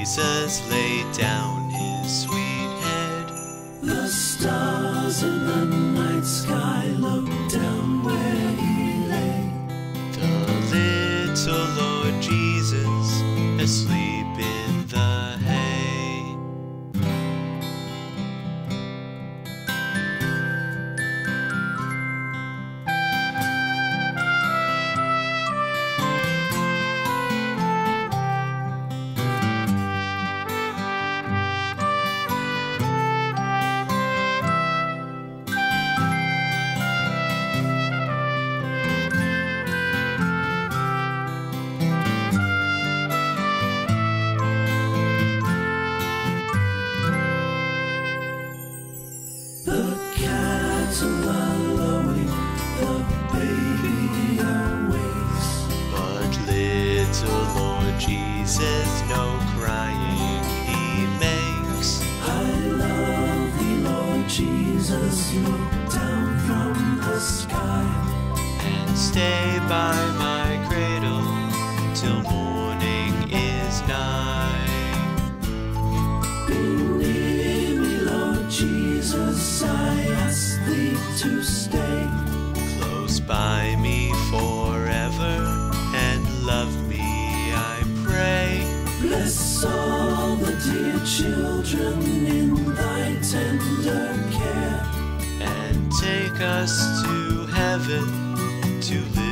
Jesus laid down his sweet head. The stars in the night sky looked down where he lay. The little Lord Jesus asleep in the hay. Jesus, no crying he makes. I love thee, Lord Jesus, look down from the sky and stay by my cradle till morning is nigh. Be near me, Lord Jesus, I ask thee to stay close by me forever and love me, I pray. Bless all the dear children in thy tender care, and take us to heaven to live